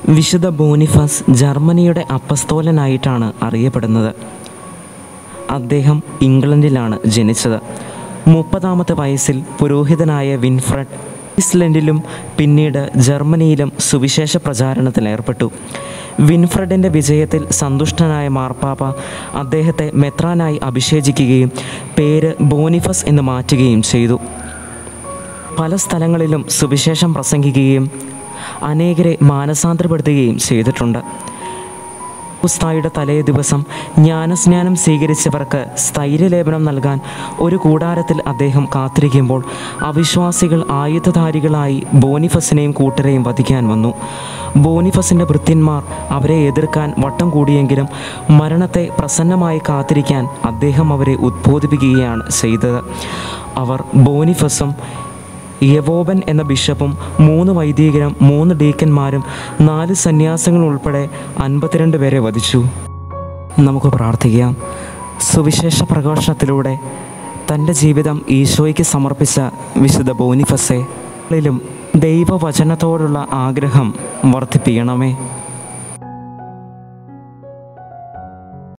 വിശുദ്ധ ബോണിഫസ് ജർമ്മനിയുടെ അപ്പസ്തോലനായിട്ടാണ് അറിയപ്പെടുന്നത്. അദ്ദേഹം ഇംഗ്ലണ്ടിലാണ് ജനിച്ചത്. 30-ാമത്തെ വയസ്സിൽ പുരോഹിതനായ വിൻഫ്രഡ് ഐസ്ലൻഡിലും പിന്നീട് ജർമ്മനിയിലും സുവിശേഷ പ്രചാരണത്തിലേർപ്പെട്ടു. വിൻഫ്രഡിൻ്റെ വിജയത്തിൽ സന്തുഷ്ടനായ മാർപ്പാപ്പ അദ്ദേഹത്തെ മെത്രാനായി അഭിഷേചിക്കുകയും പേര് ബോണിഫസ് എന്ന് മാറ്റുകയും ചെയ്തു. പല സ്ഥലങ്ങളിലും സുവിശേഷം പ്രസംഗിക്കുകയും അനേകരെ മാനസാന്തരപ്പെടുത്തുകയും ചെയ്തിട്ടുണ്ട്. ഉസ്തായുടെ തലേ ദിവസം ജ്ഞാനസ്നാനം സ്വീകരിച്ചവർക്ക് സ്ഥൈര്യലേപനം നൽകാൻ ഒരു കൂടാരത്തിൽ അദ്ദേഹം കാത്തിരിക്കുമ്പോൾ അവിശ്വാസികൾ ആയുധധാരികളായി ബോണിഫസിനെയും കൂട്ടരെയും വധിക്കാൻ വന്നു. ബോണിഫസിൻ്റെ ഭൃത്യന്മാർ അവരെ എതിർക്കാൻ വട്ടം കൂടിയെങ്കിലും മരണത്തെ പ്രസന്നമായി കാത്തിരിക്കാൻ അദ്ദേഹം അവരെ ഉദ്ബോധിപ്പിക്കുകയാണ് ചെയ്തത്. അവർ ബോണിഫസും യവോബൻ എന്ന ബിഷപ്പും 3 വൈദികരും 3 ഡീക്കന്മാരും 4 സന്യാസികളും ഉൾപ്പെടെ 52 പേരെ വധിച്ചു. നമുക്ക് പ്രാർത്ഥിക്കാം. സുവിശേഷ പ്രഘോഷണത്തിലൂടെ തൻ്റെ ജീവിതം ഈശോയ്ക്ക് സമർപ്പിച്ച വിശുദ്ധ ബോണിഫസെ ിലും ദൈവവചനത്തോടുള്ള ആഗ്രഹം വർദ്ധിപ്പിക്കണമേ.